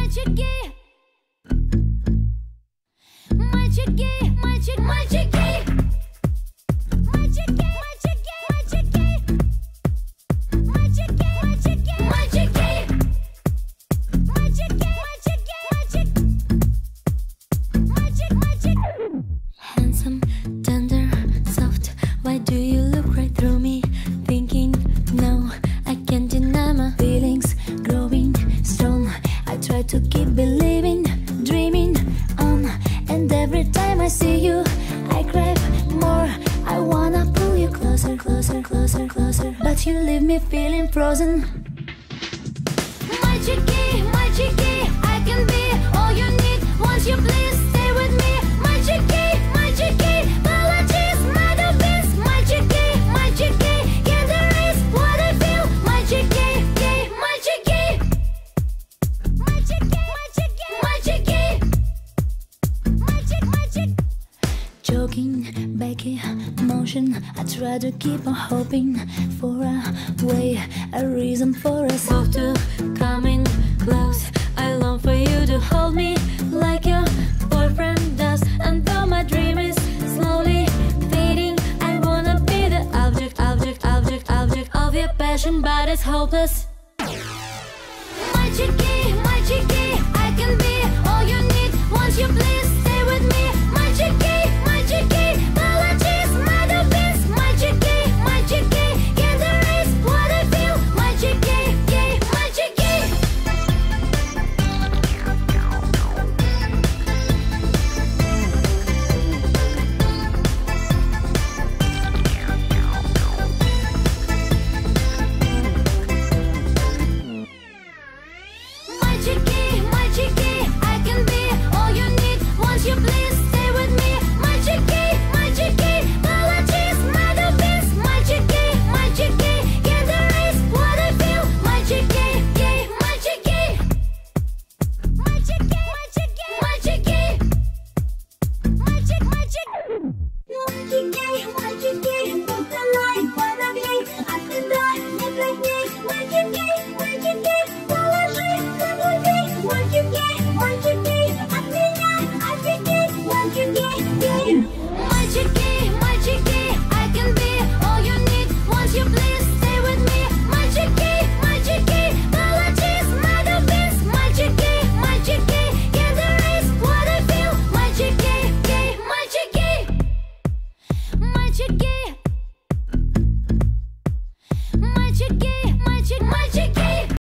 Handsome, tender, soft, why do you look right through me? Thinking, no, I can't deny my feelings growing strong. I try to keep believing, dreaming on, and every time I see you, I crave more. I wanna pull you closer, closer, closer, closer, but you leave me feeling frozen. My cheeky, I can be all you need. Won't you please stay with me? My cheeky, apologies, my dopes. My cheeky, can't erase what I feel. My cheeky, my cheeky, my cheeky, my cheeky, my cheeky. Joking, Becky, motion. I try to keep on hoping for a way, a reason for us both to coming close. I long for you to hold me like your boyfriend does. And though my dream is slowly fading, I wanna be the object of your passion, but it's hopeless. My cheeky, I can be all you need. Won't you please stay with me? My cheeky, apologies, my dopes. My cheeky, can't erase what I feel. My cheeky, my cheeky. My cheeky, I can be all you need. Won't you please stay with me? My cheeky, apologies, my dopes. My cheeky, can't erase what I feel. My cheeky, my cheeky, my cheeky, my cheeky, my cheeky, my cheeky, put the light one of me. I can die, look like me. My cheeky, положи на груди. My cheeky, от меня офигеть. My cheeky, I can be all you need. Won't you please stay with me? My cheeky, apologies, my dopes. My cheeky, can't erase what I feel. My cheeky, my cheeky, my cheeky, my cheeky.